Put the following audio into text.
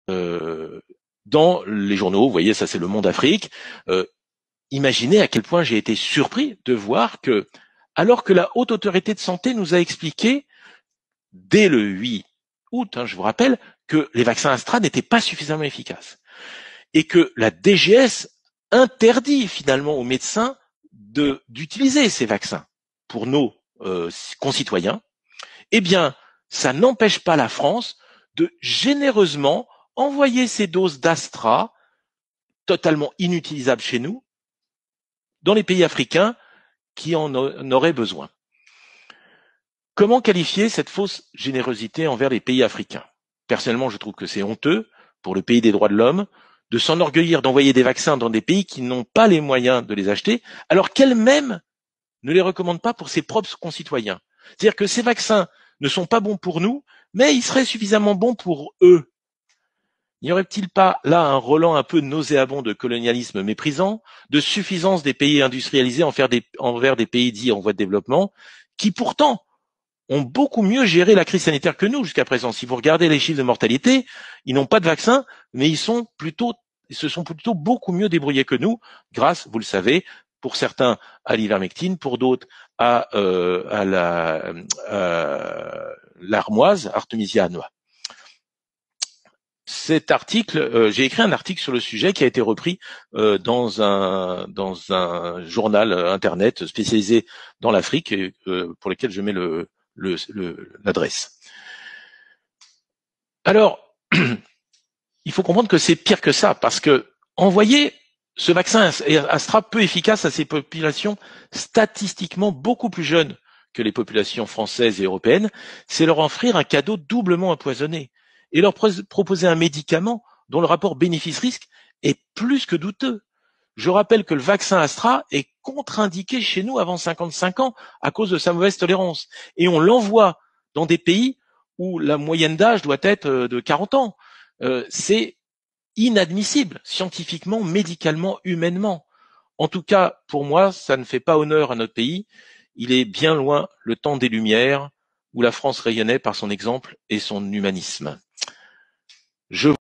dans les journaux. Vous voyez, ça c'est Le Monde Afrique. Imaginez à quel point j'ai été surpris de voir que, alors que la Haute Autorité de Santé nous a expliqué, dès le 8 août, je vous rappelle, que les vaccins Astra n'étaient pas suffisamment efficaces et que la DGS interdit finalement aux médecins d'utiliser ces vaccins pour nos concitoyens, eh bien, ça n'empêche pas la France de généreusement envoyer ces doses d'Astra, totalement inutilisables chez nous, dans les pays africains qui en auraient besoin. Comment qualifier cette fausse générosité envers les pays africains? Personnellement, je trouve que c'est honteux pour le pays des droits de l'homme de s'enorgueillir d'envoyer des vaccins dans des pays qui n'ont pas les moyens de les acheter, alors qu'elle-même ne les recommande pas pour ses propres concitoyens. C'est-à-dire que ces vaccins ne sont pas bons pour nous, mais ils seraient suffisamment bons pour eux. N'y aurait-il pas là un relent un peu nauséabond de colonialisme méprisant, de suffisance des pays industrialisés envers des pays dits en voie de développement, qui pourtant ont beaucoup mieux géré la crise sanitaire que nous jusqu'à présent. Si vous regardez les chiffres de mortalité, ils n'ont pas de vaccin, mais ils se sont plutôt beaucoup mieux débrouillés que nous, grâce, vous le savez, pour certains à l'ivermectine, pour d'autres à l'armoise, Artemisia annua. Cet article, j'ai écrit un article sur le sujet qui a été repris dans un journal internet spécialisé dans l'Afrique, pour lequel je mets l'adresse. Alors, il faut comprendre que c'est pire que ça, parce que envoyer ce vaccin Astra peu efficace à ces populations statistiquement beaucoup plus jeunes que les populations françaises et européennes, c'est leur offrir un cadeau doublement empoisonné et leur proposer un médicament dont le rapport bénéfice-risque est plus que douteux. Je rappelle que le vaccin Astra est contre-indiqué chez nous avant 55 ans à cause de sa mauvaise tolérance. Et on l'envoie dans des pays où la moyenne d'âge doit être de 40 ans. C'est inadmissible, scientifiquement, médicalement, humainement. En tout cas, pour moi, ça ne fait pas honneur à notre pays. Il est bien loin le temps des Lumières où la France rayonnait par son exemple et son humanisme. Je